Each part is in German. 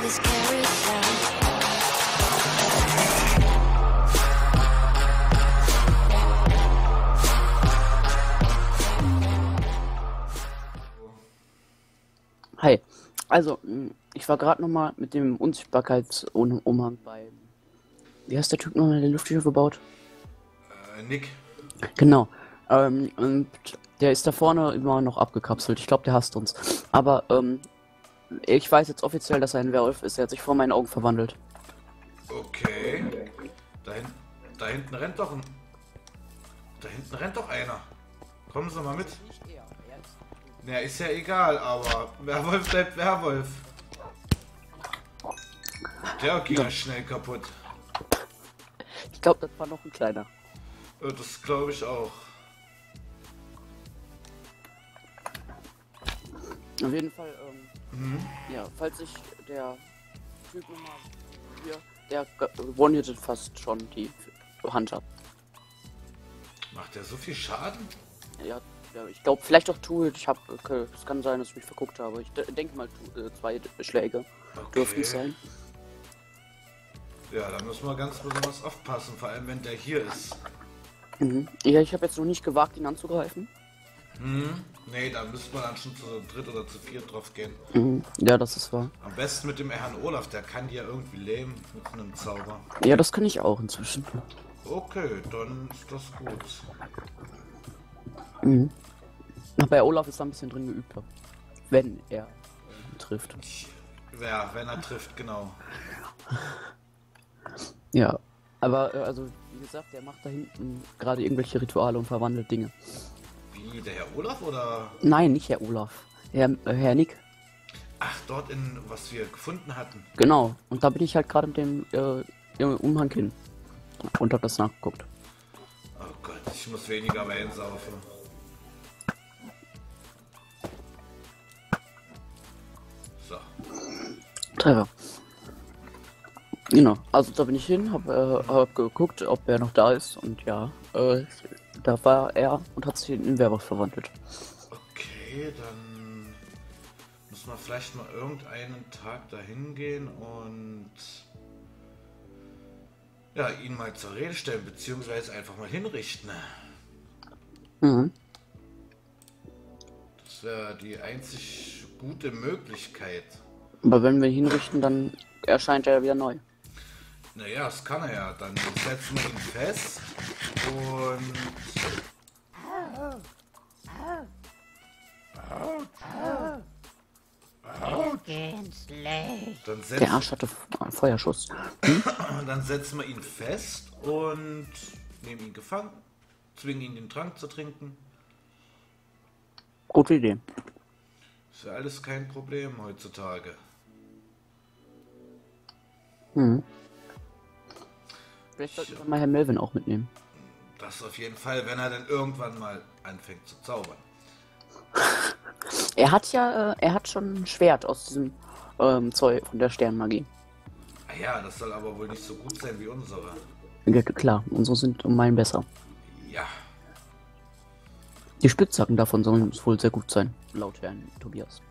the scary sound. Hi, also ich war gerade nochmal mit dem Unsichtbarkeitsumhang bei, wie heißt der Typ nochmal, der Luftschiffe baut? Nick. Genau, und der ist da vorne immer noch abgekapselt, ich glaube der hasst uns, aber ich weiß jetzt offiziell, dass er ein Werwolf ist, er hat sich vor meinen Augen verwandelt. Okay. Da hinten rennt doch ein... Da hinten rennt doch einer. Kommen Sie mal mit. Na, ist ja egal, aber Werwolf bleibt Werwolf. Der ging ja schnell kaputt. Ich glaube, das war noch ein kleiner. Das glaube ich auch. Auf jeden Fall, ja, falls sich der Typ nochmal hier, der one-hitted fast schon die Hunter. Macht der so viel Schaden? Ja, ich glaube, vielleicht auch Tool. Es kann sein, dass ich mich verguckt habe. Ich denke mal, 2 Schläge dürften es sein. Ja, da müssen wir ganz besonders aufpassen, vor allem wenn der hier ist. Ja, ich habe jetzt noch nicht gewagt, ihn anzugreifen. Nee, da müsste man dann schon zu dritt oder zu viert drauf gehen. Ja, das ist wahr. Am besten mit dem Herrn Olaf, der kann die ja irgendwie lähmen mit einem Zauber. Ja, das kann ich auch inzwischen. Okay, dann ist das gut. Aber Olaf ist da ein bisschen drin geübter. Wenn er trifft. Ja, wenn er trifft, genau. Ja, aber also, wie gesagt, der macht da hinten gerade irgendwelche Rituale und verwandelt Dinge. Wie, der Herr Olaf oder? Nein, nicht Herr Olaf. Herr Nick. Ach, dort in, was wir gefunden hatten. Genau, und da bin ich halt gerade mit dem Umhang hin. Und hab das nachgeguckt. Oh Gott, ich muss weniger Wein saufen. So. Treffer. Genau, also da bin ich hin, hab geguckt, ob er noch da ist und ja, da war er und hat sich in den Werwolf verwandelt. Okay, dann muss man vielleicht mal irgendeinen Tag dahin gehen und ja, ihn mal zur Rede stellen, beziehungsweise einfach mal hinrichten. Das wäre die einzig gute Möglichkeit. Aber wenn wir ihn hinrichten, dann erscheint er wieder neu. Naja, das kann er ja. Dann setzen wir ihn fest und... Der Arsch hatte einen Feuerschuss. Dann setzen wir ihn fest und nehmen ihn gefangen, zwingen ihn den Trank zu trinken. Gute Idee. Ist ja alles kein Problem heutzutage. Vielleicht sollten wir mal Herrn Melvin auch mitnehmen. Das auf jeden Fall, wenn er dann irgendwann mal anfängt zu zaubern. Er hat schon ein Schwert aus diesem Zeug von der Sternmagie. Ah ja, das soll aber wohl nicht so gut sein wie unsere. Ja, klar, unsere sind um einen besser. Ja. Die Spitzhacken davon sollen wohl sehr gut sein, laut Herrn Tobias.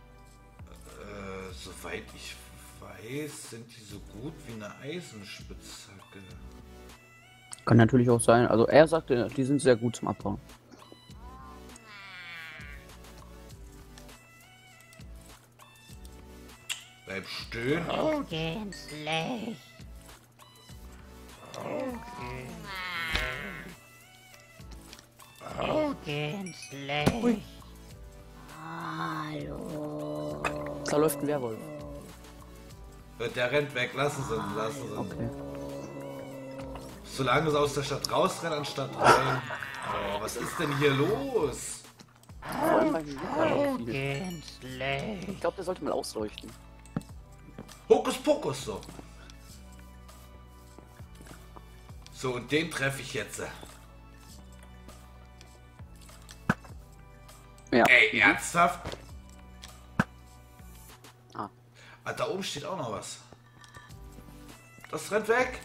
Soweit ich weiß, sind die so gut wie eine Eisenspitzhacke. Kann natürlich auch sein, also er sagte, die sind sehr gut zum Abbauen. Bleib stehen. Schlecht. Schlecht. Hallo. Da läuft ein Werwolf. Der rennt weg, lassen Sie ihn, lassen Sie ihn. Okay. Solange sie aus der Stadt rausrennen, anstatt rein. Oh, was ist denn hier los? Vor allem bei Luca viel. Ich glaube, der sollte mal ausleuchten. Hokuspokus, so. So, und den treffe ich jetzt. Ja. Ey, ernsthaft? Ah. Ah, da oben steht auch noch was. Das rennt weg.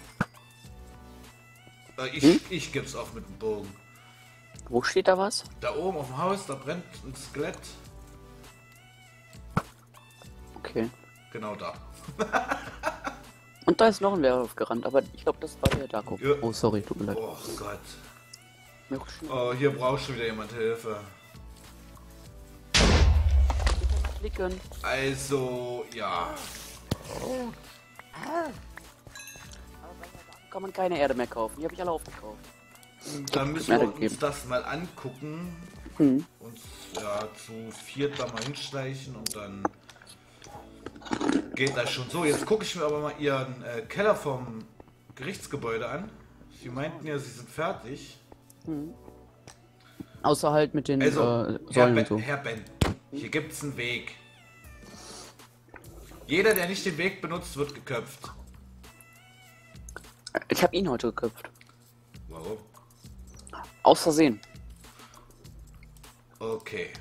Ich geb's auf mit dem Bogen. Wo steht da was? Da oben auf dem Haus, da brennt ein Skelett. Okay. Genau da. Und da ist noch ein Werwolf gerannt, aber ich glaube, das war der Darko. Ja. Oh, sorry, tut mir leid. Oh Gott. Mir rutscht schnell. Oh, hier braucht schon wieder jemand Hilfe. Klicken. Also, ja. Kann man keine Erde mehr kaufen. Die habe ich alle aufgekauft. Dann müssen Erde wir uns gegeben. das mal angucken. Hm. Uns ja zu viert da mal hinschleichen und dann geht das schon. So, jetzt gucke ich mir aber mal ihren Keller vom Gerichtsgebäude an. Sie meinten ja, sie sind fertig. Außer halt mit den Also, Säulen und so. Herr Ben, hier gibt's einen Weg. Jeder, der nicht den Weg benutzt, wird geköpft. Ich habe ihn heute geköpft. Warum? Aus Versehen. Okay.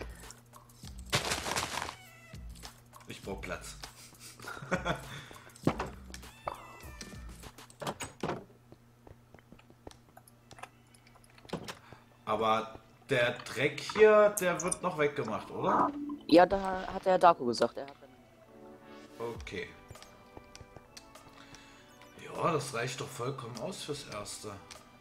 Ich brauche Platz. Aber der Dreck hier, der wird noch weggemacht, oder? Ja, da hat der Darko gesagt. Er hat Okay. Ja, das reicht doch vollkommen aus fürs Erste.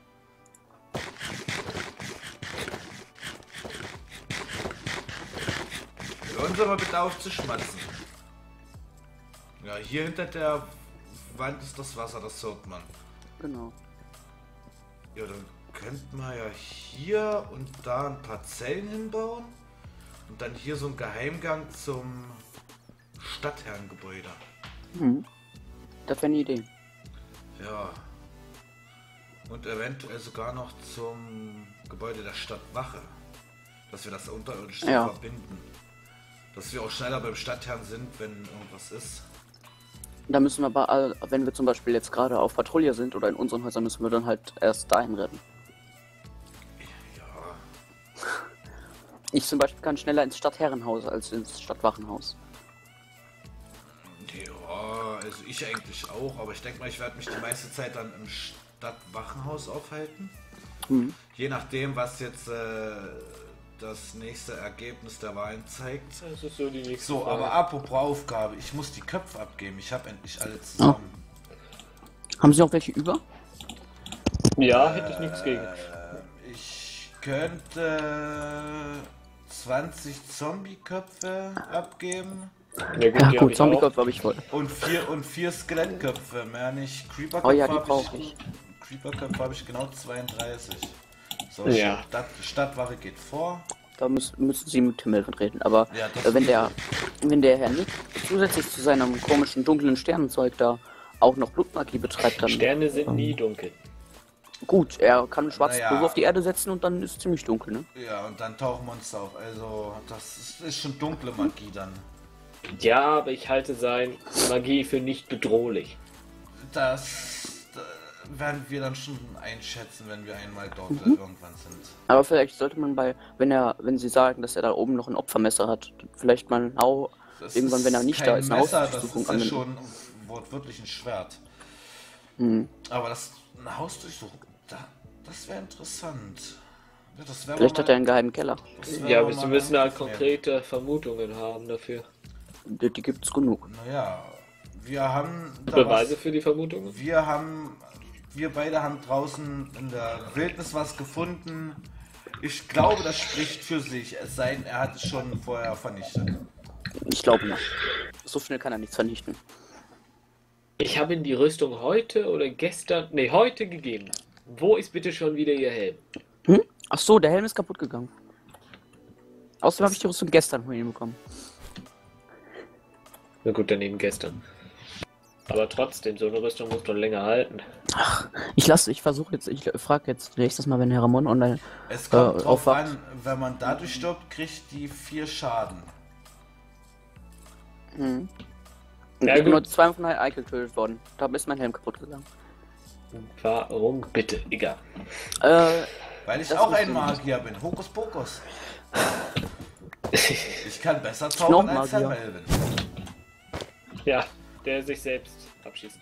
Hören Sie mal bitte auf zu schmatzen. Ja, hier hinter der Wand ist das Wasser, das hört man. genau. Ja, dann könnte man ja hier und da ein paar Zellen hinbauen. Und dann hier so ein Geheimgang zum Stadtherrengebäude. Das wäre eine Idee. Ja. Und eventuell sogar noch zum Gebäude der Stadtwache. Dass wir das unterirdisch so Ja. verbinden. Dass wir auch schneller beim Stadtherrn sind, wenn irgendwas ist. Da müssen wir aber, wenn wir zum Beispiel jetzt gerade auf Patrouille sind oder in unseren Häusern, müssen wir dann halt erst dahin rennen. Ja. Ich zum Beispiel kann schneller ins Stadtherrenhaus als ins Stadtwachenhaus. Ja, also ich eigentlich auch, aber ich denke mal, ich werde mich die meiste Zeit dann im Stadtwachenhaus aufhalten. Je nachdem, was jetzt das nächste Ergebnis der Wahlen zeigt. Das ist so die nächste So, Frage. aber apropos Aufgabe, ich muss die Köpfe abgeben. Ich habe endlich alle zusammen. Haben Sie noch welche über? Ja, hätte ich nichts gegen. Ich könnte 20 Zombie-Köpfe abgeben Ja, Ja die hab gut, ich Zombie-Kopf habe ich voll. und vier Skelettköpfe. Mehr nicht. Creeper-Köpfe Oh ja, die hab brauche ich. Creeper-Köpfe habe ich genau 32. So, Ja. Stadtwache geht vor. Da müssen Sie mit Himmel reden. Aber Ja, das wenn der Herr Nick zusätzlich zu seinem komischen dunklen Sternenzeug da auch noch Blutmagie betreibt, dann Sterne sind nie dunkel. gut. Er kann schwarze Naja. Pulver auf die Erde setzen und dann ist es ziemlich dunkel, ne? Ja, und dann tauchen Monster auf. Also, das ist schon dunkle Magie dann. Ja, aber ich halte sein Magie für nicht bedrohlich. Das werden wir dann schon einschätzen, wenn wir einmal dort irgendwann sind. Aber vielleicht sollte man wenn Sie sagen, dass er da oben noch ein Opfermesser hat, vielleicht mal Das irgendwann, ist wenn er nicht kein da ist, eine Messer, das Hausdurchsuchung ist ja anwenden. schon wortwörtlich ein Schwert. Aber eine Hausdurchsuchung, das wäre interessant. Ja, das wär Vielleicht aber hat er mal- einen geheimen Keller. das wär Ja, aber wir mal müssen ein halt Angriff konkrete Vermutungen haben dafür. Die gibt's genug. nehmen. Naja, wir haben da Beweise für die Vermutungen? wir beide haben draußen in der Wildnis was gefunden. Ich glaube, das spricht für sich. Es sei denn, er hat es schon vorher vernichtet. Ich glaube nicht. So schnell kann er nichts vernichten. Ich habe ihm die Rüstung heute oder gestern, nee, heute gegeben. Wo ist bitte schon wieder Ihr Helm? Ach so, der Helm ist kaputt gegangen. Außerdem habe ich die Rüstung gestern von ihm bekommen. Na gut, dann eben gestern. Aber trotzdem, so eine Rüstung muss doch länger halten. Ich frage jetzt nächstes Mal, wenn Herr Ramon online Es kommt drauf aufwacht. an, wenn man dadurch stirbt, kriegt die 4 Schaden. Ich Ja, bin gut. nur zweimal von Herrn Eichel getötet worden. Da ist mein Helm kaputt gegangen. Warum bitte? Egal. Weil ich Das auch wusste ein ich Magier bin. Hokus Pokus. Ich kann besser zaubern als Herr Magier. Melvin. Ja, der sich selbst abschießt.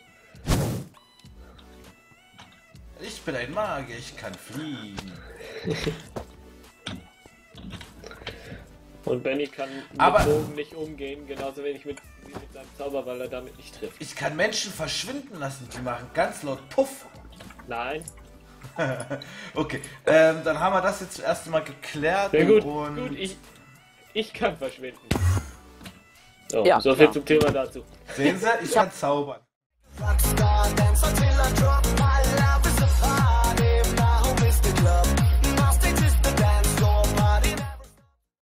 Ich bin ein Magier, ich kann fliegen. Und Benny kann mit Aber- Bogen nicht umgehen, genauso wenig mit mit seinem Zauber, weil er damit nicht trifft. Ich kann Menschen verschwinden lassen. Die machen ganz laut Puff. Nein. Okay, dann haben wir das jetzt erst mal geklärt. Sehr gut. Und Gut, ich kann verschwinden. So, Ja, so viel klar. zum Thema dazu. sehen Sie, ich kann zaubern. Rockstar, Dancer till I drop.